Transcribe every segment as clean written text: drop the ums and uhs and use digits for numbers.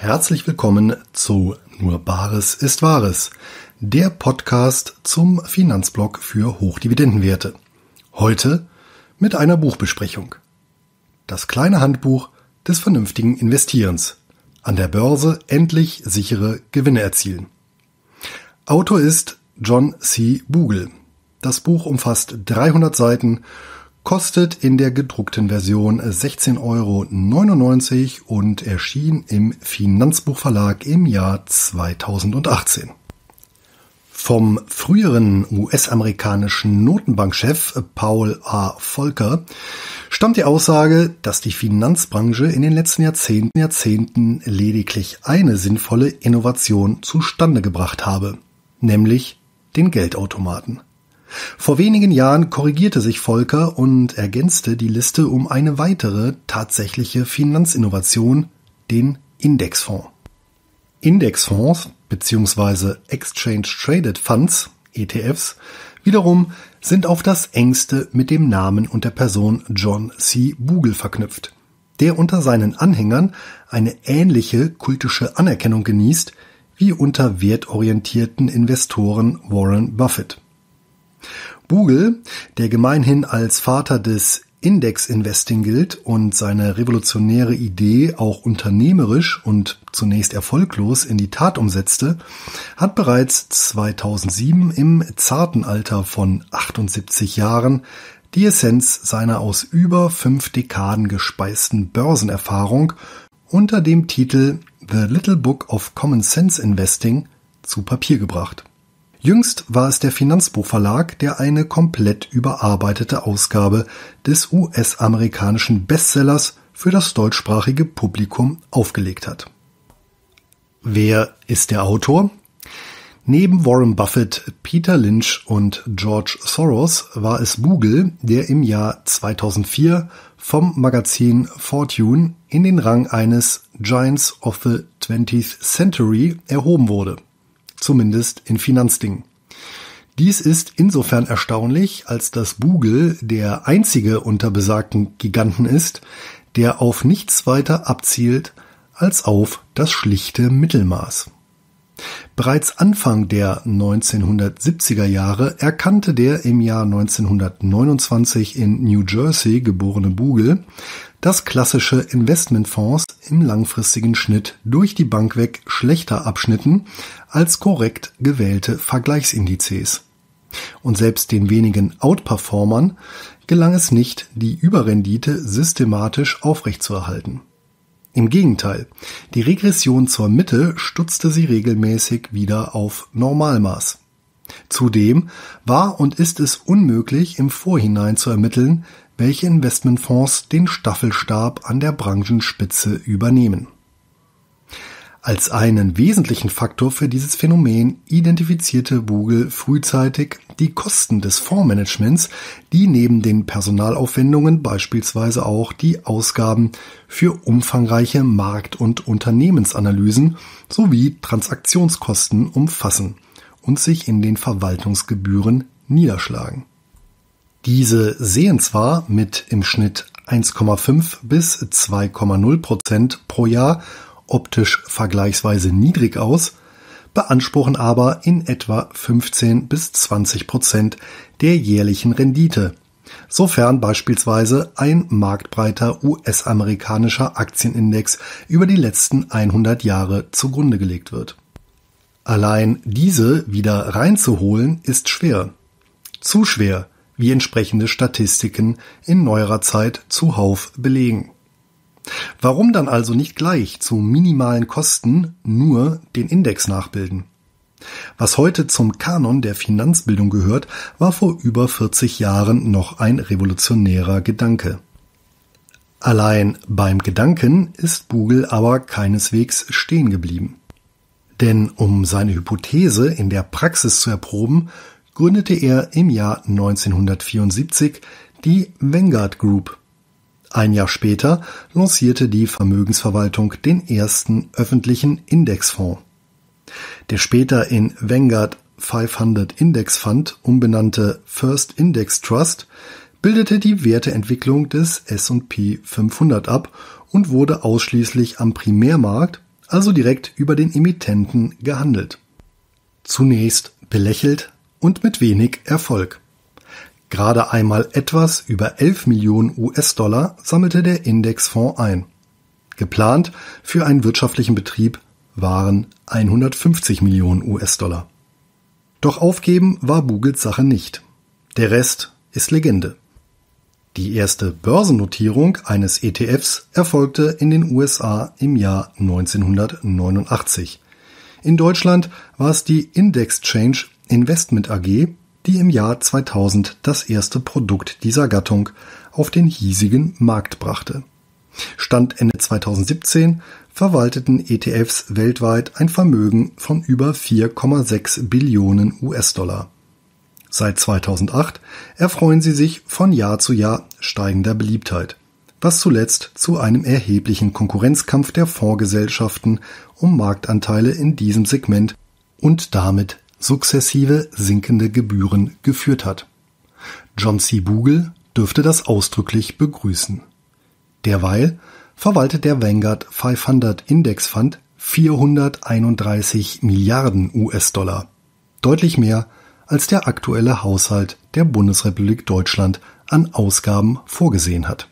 Herzlich willkommen zu Nur Bares ist Wahres, der Podcast zum Finanzblog für Hochdividendenwerte. Heute mit einer Buchbesprechung. Das kleine Handbuch des vernünftigen Investierens. An der Börse endlich sichere Gewinne erzielen. Autor ist John C. Bogle. Das Buch umfasst 300 Seiten, kostet in der gedruckten Version 16,99 € und erschien im Finanzbuchverlag im Jahr 2018. Vom früheren US-amerikanischen Notenbankchef Paul A. Volcker stammt die Aussage, dass die Finanzbranche in den letzten Jahrzehnten lediglich eine sinnvolle Innovation zustande gebracht habe, nämlich den Geldautomaten. Vor wenigen Jahren korrigierte sich Volcker und ergänzte die Liste um eine weitere tatsächliche Finanzinnovation, den Indexfonds. Indexfonds bzw. Exchange Traded Funds, ETFs, wiederum sind auf das engste mit dem Namen und der Person John C. Bogle verknüpft, der unter seinen Anhängern eine ähnliche kultische Anerkennung genießt wie unter wertorientierten Investoren Warren Buffett. Bogle, der gemeinhin als Vater des Index-Investing gilt und seine revolutionäre Idee auch unternehmerisch und zunächst erfolglos in die Tat umsetzte, hat bereits 2007 im zarten Alter von 78 Jahren die Essenz seiner aus über 5 Dekaden gespeisten Börsenerfahrung unter dem Titel The Little Book of Common Sense Investing zu Papier gebracht. Jüngst war es der Finanzbuchverlag, der eine komplett überarbeitete Ausgabe des US-amerikanischen Bestsellers für das deutschsprachige Publikum aufgelegt hat. Wer ist der Autor? Neben Warren Buffett, Peter Lynch und George Soros war es Bogle, der im Jahr 2004 vom Magazin Fortune in den Rang eines Giants of the 20th Century erhoben wurde. Zumindest in Finanzdingen. Dies ist insofern erstaunlich, als dass Bogle der einzige unter besagten Giganten ist, der auf nichts weiter abzielt als auf das schlichte Mittelmaß. Bereits Anfang der 1970er Jahre erkannte der im Jahr 1929 in New Jersey geborene Bogle, dass klassische Investmentfonds im langfristigen Schnitt durch die Bank weg schlechter abschnitten als korrekt gewählte Vergleichsindizes. Und selbst den wenigen Outperformern gelang es nicht, die Überrendite systematisch aufrechtzuerhalten. Im Gegenteil, die Regression zur Mitte stutzte sie regelmäßig wieder auf Normalmaß. Zudem war und ist es unmöglich, im Vorhinein zu ermitteln, welche Investmentfonds den Staffelstab an der Branchenspitze übernehmen. Als einen wesentlichen Faktor für dieses Phänomen identifizierte Bogle frühzeitig die Kosten des Fondsmanagements, die neben den Personalaufwendungen beispielsweise auch die Ausgaben für umfangreiche Markt- und Unternehmensanalysen sowie Transaktionskosten umfassen und sich in den Verwaltungsgebühren niederschlagen. Diese sehen zwar mit im Schnitt 1,5 bis 2,0% pro Jahr optisch vergleichsweise niedrig aus, beanspruchen aber in etwa 15 bis 20% der jährlichen Rendite, sofern beispielsweise ein marktbreiter US-amerikanischer Aktienindex über die letzten 100 Jahre zugrunde gelegt wird. Allein diese wieder reinzuholen ist schwer. Zu schwer, wie entsprechende Statistiken in neuerer Zeit zuhauf belegen. Warum dann also nicht gleich zu minimalen Kosten nur den Index nachbilden? Was heute zum Kanon der Finanzbildung gehört, war vor über 40 Jahren noch ein revolutionärer Gedanke. Allein beim Gedanken ist Bogle aber keineswegs stehen geblieben. Denn um seine Hypothese in der Praxis zu erproben, gründete er im Jahr 1974 die Vanguard Group. Ein Jahr später lancierte die Vermögensverwaltung den ersten öffentlichen Indexfonds. Der später in Vanguard 500 Index Fund umbenannte First Index Trust bildete die Werteentwicklung des S&P 500 ab und wurde ausschließlich am Primärmarkt, also direkt über den Emittenten, gehandelt. Zunächst belächelt und mit wenig Erfolg. Gerade einmal etwas über 11 Millionen US-Dollar sammelte der Indexfonds ein. Geplant für einen wirtschaftlichen Betrieb waren 150 Millionen US-Dollar. Doch aufgeben war Bugels Sache nicht. Der Rest ist Legende. Die erste Börsennotierung eines ETFs erfolgte in den USA im Jahr 1989. In Deutschland war es die Indexchange Investment AG, die im Jahr 2000 das erste Produkt dieser Gattung auf den hiesigen Markt brachte. Stand Ende 2017 verwalteten ETFs weltweit ein Vermögen von über 4,6 Billionen US-Dollar. Seit 2008 erfreuen sie sich von Jahr zu Jahr steigender Beliebtheit, was zuletzt zu einem erheblichen Konkurrenzkampf der Fondsgesellschaften um Marktanteile in diesem Segment und damit sukzessive sinkende Gebühren geführt hat. John C. Bogle dürfte das ausdrücklich begrüßen. Derweil verwaltet der Vanguard 500 Index Fund 431 Milliarden US-Dollar, deutlich mehr als der aktuelle Haushalt der Bundesrepublik Deutschland an Ausgaben vorgesehen hat.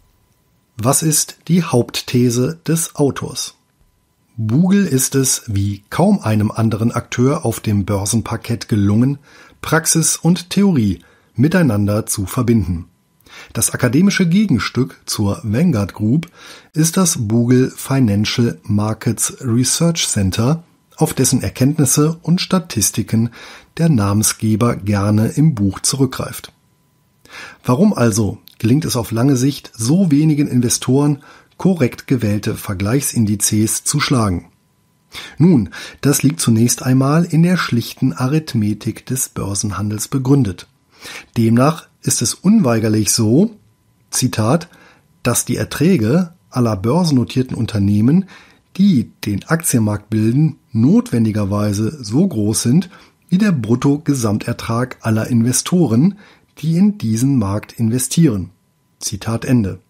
Was ist die Hauptthese des Autors? Bogle ist es wie kaum einem anderen Akteur auf dem Börsenparkett gelungen, Praxis und Theorie miteinander zu verbinden. Das akademische Gegenstück zur Vanguard Group ist das Bogle Financial Markets Research Center, auf dessen Erkenntnisse und Statistiken der Namensgeber gerne im Buch zurückgreift. Warum also gelingt es auf lange Sicht so wenigen Investoren, korrekt gewählte Vergleichsindizes zu schlagen? Nun, das liegt zunächst einmal in der schlichten Arithmetik des Börsenhandels begründet. Demnach ist es unweigerlich so, Zitat, dass die Erträge aller börsennotierten Unternehmen, die den Aktienmarkt bilden, notwendigerweise so groß sind wie der Bruttogesamtertrag aller Investoren, die in diesen Markt investieren. Zitat Ende.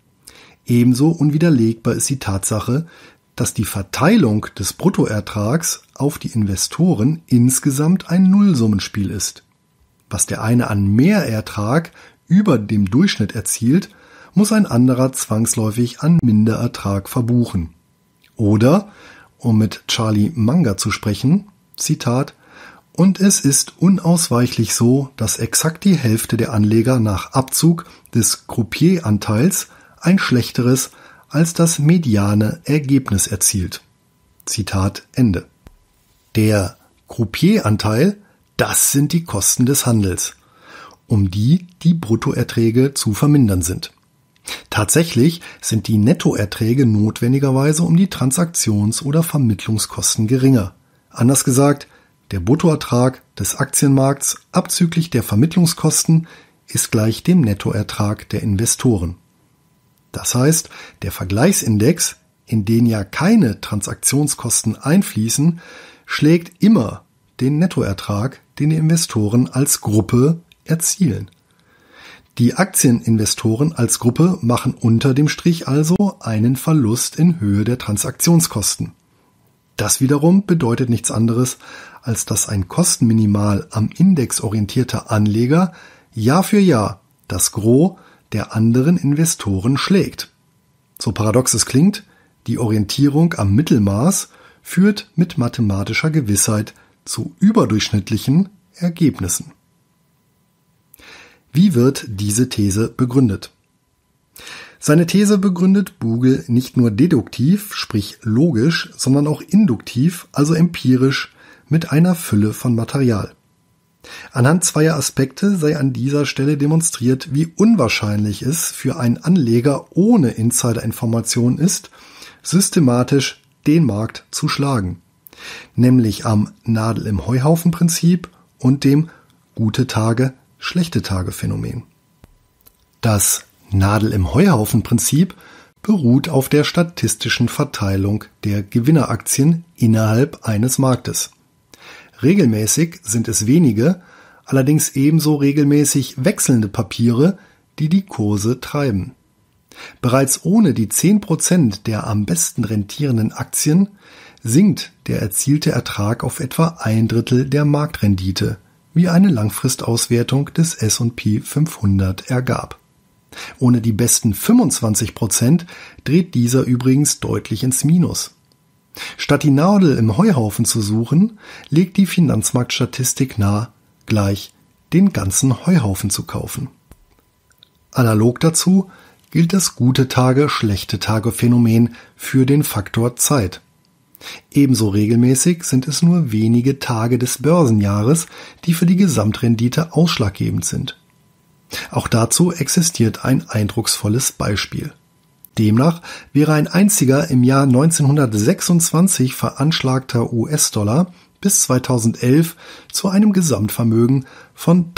Ebenso unwiderlegbar ist die Tatsache, dass die Verteilung des Bruttoertrags auf die Investoren insgesamt ein Nullsummenspiel ist. Was der eine an Mehrertrag über dem Durchschnitt erzielt, muss ein anderer zwangsläufig an Minderertrag verbuchen. Oder, um mit Charlie Munger zu sprechen, Zitat, und es ist unausweichlich so, dass exakt die Hälfte der Anleger nach Abzug des Croupier-Anteils ein schlechteres als das mediane Ergebnis erzielt. Zitat Ende. Der Croupier-Anteil, das sind die Kosten des Handels, um die Bruttoerträge zu vermindern sind. Tatsächlich sind die Nettoerträge notwendigerweise um die Transaktions- oder Vermittlungskosten geringer. Anders gesagt, der Bruttoertrag des Aktienmarkts abzüglich der Vermittlungskosten ist gleich dem Nettoertrag der Investoren. Das heißt, der Vergleichsindex, in den ja keine Transaktionskosten einfließen, schlägt immer den Nettoertrag, den die Investoren als Gruppe erzielen. Die Aktieninvestoren als Gruppe machen unter dem Strich also einen Verlust in Höhe der Transaktionskosten. Das wiederum bedeutet nichts anderes, als dass ein kostenminimal am Index orientierter Anleger Jahr für Jahr das Gros der anderen Investoren schlägt. So paradox es klingt, die Orientierung am Mittelmaß führt mit mathematischer Gewissheit zu überdurchschnittlichen Ergebnissen. Wie wird diese These begründet? Seine These begründet Bogle nicht nur deduktiv, sprich logisch, sondern auch induktiv, also empirisch, mit einer Fülle von Material. Anhand zweier Aspekte sei an dieser Stelle demonstriert, wie unwahrscheinlich es für einen Anleger ohne Insiderinformation ist, systematisch den Markt zu schlagen, nämlich am Nadel-im-Heuhaufen-Prinzip und dem gute Tage, schlechte Tage Phänomen. Das Nadel-im-Heuhaufen-Prinzip beruht auf der statistischen Verteilung der Gewinneraktien innerhalb eines Marktes. Regelmäßig sind es wenige, allerdings ebenso regelmäßig wechselnde Papiere, die die Kurse treiben. Bereits ohne die 10% der am besten rentierenden Aktien sinkt der erzielte Ertrag auf etwa 1/3 der Marktrendite, wie eine Langfristauswertung des S&P 500 ergab. Ohne die besten 25% dreht dieser übrigens deutlich ins Minus. Statt die Nadel im Heuhaufen zu suchen, legt die Finanzmarktstatistik nahe, gleich den ganzen Heuhaufen zu kaufen. Analog dazu gilt das gute Tage, schlechte Tage Phänomen für den Faktor Zeit. Ebenso regelmäßig sind es nur wenige Tage des Börsenjahres, die für die Gesamtrendite ausschlaggebend sind. Auch dazu existiert ein eindrucksvolles Beispiel. Demnach wäre ein einziger im Jahr 1926 veranschlagter US-Dollar bis 2011 zu einem Gesamtvermögen von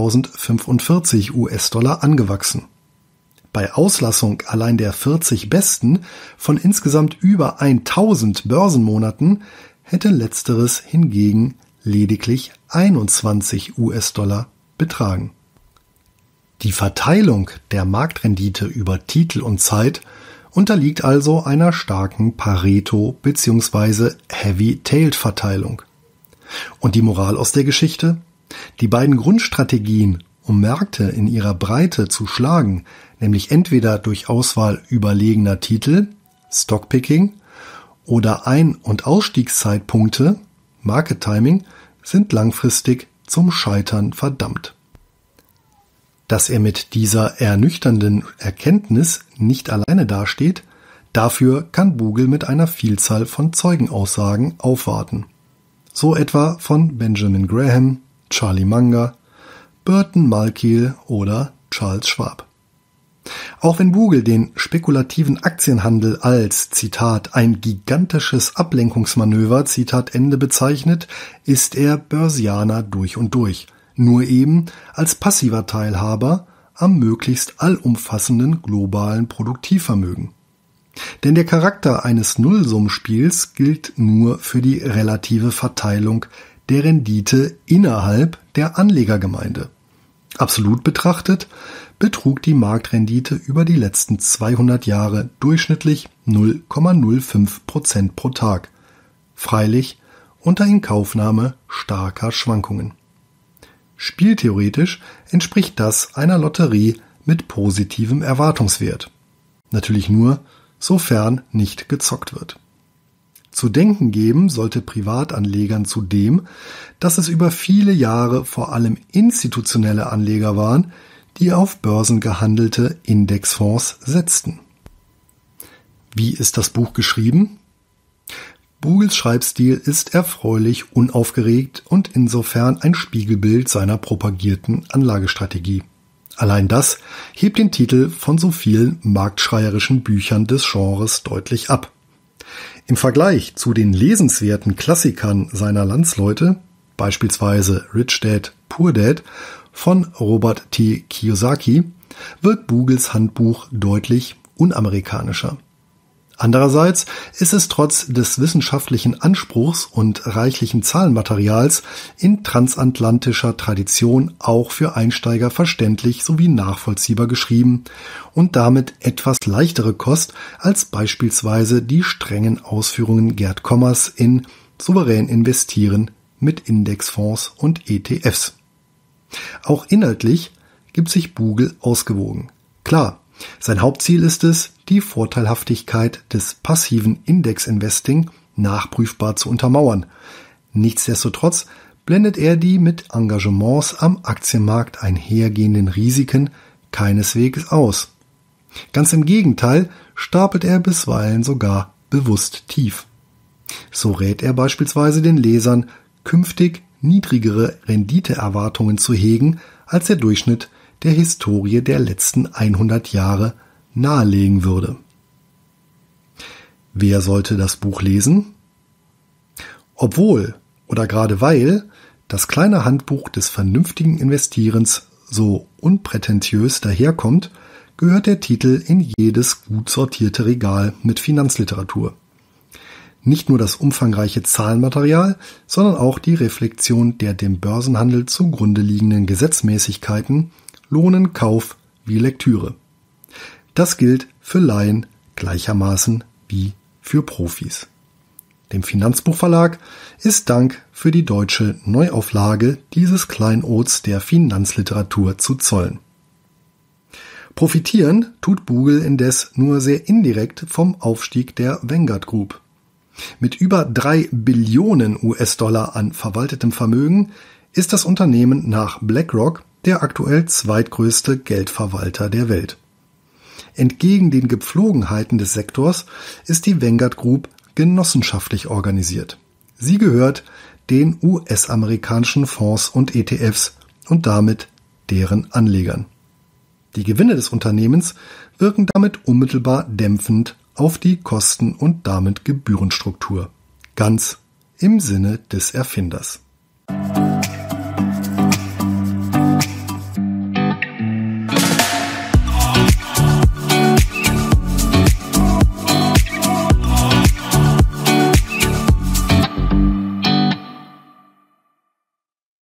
3.045 US-Dollar angewachsen. Bei Auslassung allein der 40 besten von insgesamt über 1.000 Börsenmonaten hätte letzteres hingegen lediglich 21 US-Dollar betragen. Die Verteilung der Marktrendite über Titel und Zeit unterliegt also einer starken Pareto- bzw. Heavy-Tailed-Verteilung. Und die Moral aus der Geschichte? Die beiden Grundstrategien, um Märkte in ihrer Breite zu schlagen, nämlich entweder durch Auswahl überlegener Titel, Stockpicking, oder Ein- und Ausstiegszeitpunkte, Market Timing, sind langfristig zum Scheitern verdammt. Dass er mit dieser ernüchternden Erkenntnis nicht alleine dasteht, dafür kann Bogle mit einer Vielzahl von Zeugenaussagen aufwarten. So etwa von Benjamin Graham, Charlie Munger, Burton Malkiel oder Charles Schwab. Auch wenn Bogle den spekulativen Aktienhandel als, Zitat, ein gigantisches Ablenkungsmanöver, Zitat Ende, bezeichnet, ist er Börsianer durch und durch, nur eben als passiver Teilhaber am möglichst allumfassenden globalen Produktivvermögen. Denn der Charakter eines Nullsummenspiels gilt nur für die relative Verteilung der Rendite innerhalb der Anlegergemeinde. Absolut betrachtet betrug die Marktrendite über die letzten 200 Jahre durchschnittlich 0,05% pro Tag, freilich unter Inkaufnahme starker Schwankungen. Spieltheoretisch entspricht das einer Lotterie mit positivem Erwartungswert. Natürlich nur, sofern nicht gezockt wird. Zu denken geben sollte Privatanlegern zudem, dass es über viele Jahre vor allem institutionelle Anleger waren, die auf Börsen gehandelte Indexfonds setzten. Wie ist das Buch geschrieben? Bogles Schreibstil ist erfreulich unaufgeregt und insofern ein Spiegelbild seiner propagierten Anlagestrategie. Allein das hebt den Titel von so vielen marktschreierischen Büchern des Genres deutlich ab. Im Vergleich zu den lesenswerten Klassikern seiner Landsleute, beispielsweise Rich Dad, Poor Dad von Robert T. Kiyosaki, wirkt Bogles Handbuch deutlich unamerikanischer. Andererseits ist es trotz des wissenschaftlichen Anspruchs und reichlichen Zahlenmaterials in transatlantischer Tradition auch für Einsteiger verständlich sowie nachvollziehbar geschrieben und damit etwas leichtere Kost als beispielsweise die strengen Ausführungen Gerd Kommers in Souverän investieren mit Indexfonds und ETFs. Auch inhaltlich gibt sich Bogle ausgewogen. Klar, sein Hauptziel ist es, die Vorteilhaftigkeit des passiven Index-Investing nachprüfbar zu untermauern. Nichtsdestotrotz blendet er die mit Engagements am Aktienmarkt einhergehenden Risiken keineswegs aus. Ganz im Gegenteil stapelt er bisweilen sogar bewusst tief. So rät er beispielsweise den Lesern, künftig niedrigere Renditeerwartungen zu hegen, als der Durchschnitt der Historie der letzten 100 Jahre nahelegen würde. Wer sollte das Buch lesen? Obwohl oder gerade weil das kleine Handbuch des vernünftigen Investierens so unprätentiös daherkommt, gehört der Titel in jedes gut sortierte Regal mit Finanzliteratur. Nicht nur das umfangreiche Zahlenmaterial, sondern auch die Reflexion der dem Börsenhandel zugrunde liegenden Gesetzmäßigkeiten lohnen Kauf wie Lektüre. Das gilt für Laien gleichermaßen wie für Profis. Dem Finanzbuchverlag ist Dank für die deutsche Neuauflage dieses Kleinods der Finanzliteratur zu zollen. Profitieren tut Google indes nur sehr indirekt vom Aufstieg der Vanguard Group. Mit über 3 Billionen US-Dollar an verwaltetem Vermögen ist das Unternehmen nach BlackRock der aktuell zweitgrößte Geldverwalter der Welt. Entgegen den Gepflogenheiten des Sektors ist die Vanguard Group genossenschaftlich organisiert. Sie gehört den US-amerikanischen Fonds und ETFs und damit deren Anlegern. Die Gewinne des Unternehmens wirken damit unmittelbar dämpfend auf die Kosten- und damit Gebührenstruktur. Ganz im Sinne des Erfinders.